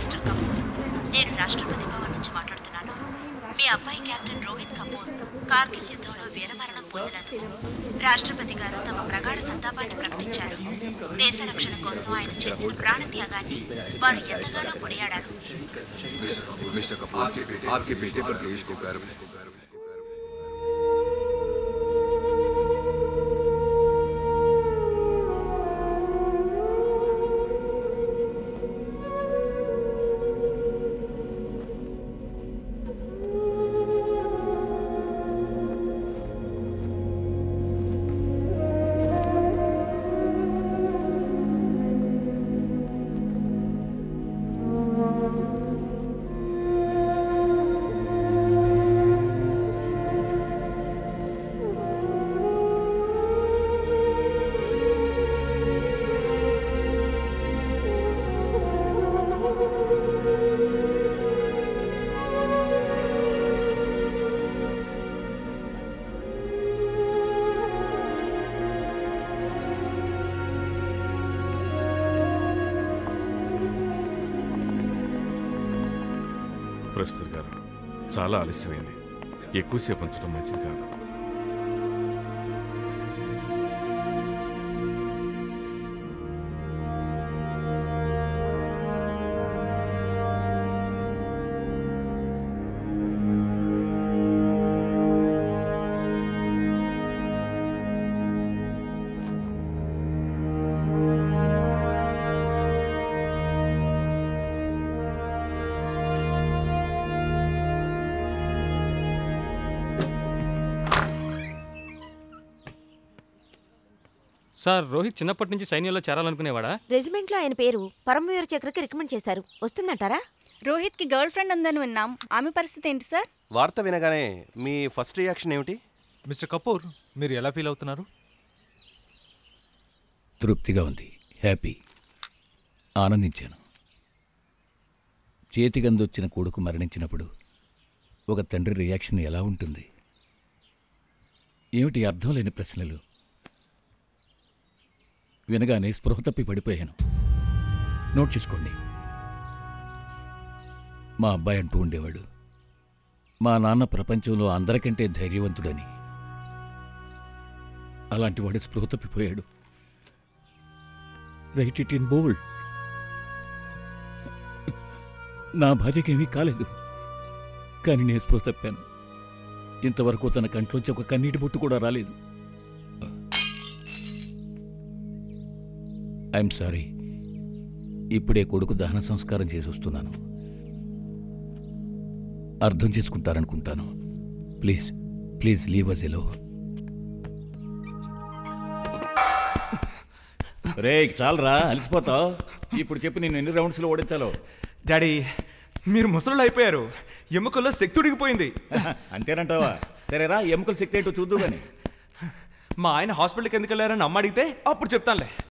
Mister Kapoor, నేను రాష్ట్రపతి భవన్ నుంచి మాట్లాడుతున్నాను. మీ అబ్బాయి కెప్టెన్ రోహిత్ కపూర్ కార్గిల్ యుద్ధంలో వీరమరణం పొందినందుకు రాష్ట్రపతి గారు తమ ప్రగాఢ సంతాపాన్ని ప్రకటించారు. దేశ రక్షణ కోసం ఆయన చేసిన ప్రాణత్యాగాన్ని వారు ఎంతగానో కొనియాడారు. ప్రొఫెసర్ గారు, చాలా ఆలస్యమైంది. ఎక్కువసేపు ఉంచడం మంచిది కాదు. సార్, రోహిత్ చిన్నప్పటి నుంచి సైన్యంలో చేరాలనుకునేవాడా? రెజిమెంట్లో ఆయన పేరు పరమవీర చక్రకి రికమెండ్ చేశారు. వస్తుందంటారా? రోహిత్ కి గర్ల్ ఫ్రెండ్ ఉందని విన్నాం. ఆమె పరిస్థితి ఏంటి సార్? వార్త వినగానే మీ ఫస్ట్ రియాక్షన్ ఏమిటి? మిస్టర్ కపూర్, మీరు ఎలా ఫీల్ అవుతున్నారు? తృప్తిగా ఉంది, హ్యాపీ, ఆనందించాను. చేతిగందొచ్చిన కొడుకు మరణించినప్పుడు ఒక తండ్రి రియాక్షన్ ఎలా ఉంటుంది? ఏమిటి అర్థం లేని ప్రశ్నలు? వినగానే స్పృహ తప్పి పడిపోయాను. నోట్ చేసుకోండి. మా అబ్బాయి అంటూ ఉండేవాడు, మా నాన్న ప్రపంచంలో అందరికంటే ధైర్యవంతుడని. అలాంటి వాడు స్పృహ తప్పిపోయాడు. Write it in bold. నా భార్యకేమీ కాలేదు, కానీ నేను స్పృహ తప్పాను. ఇంతవరకు తన కంట్లోంచి ఒక కన్నీటి బొట్టు కూడా రాలేదు. I'm sorry. ఇప్పుడే కొడుకు దహన సంస్కారం చేసి వస్తున్నాను. అర్థం చేసుకుంటారనుకుంటాను. Please please leave us alone. రే చాలరా, అలసిపోతావు. ఇప్పుడు చెప్పు, నేను ఎన్ని రౌండ్స్లో ఓడించాలో. డాడీ, మీరు ముసలు అయిపోయారు. ఎముకల్లో శక్తి ఉడిగిపోయింది. అంతేనంటావా? సరేరా, ఎముకల శక్తి ఏంటో చూద్దు కానీ. మా ఆయన హాస్పిటల్కి ఎందుకు వెళ్ళారని అమ్మ అడిగితే అప్పుడు చెప్తానులే.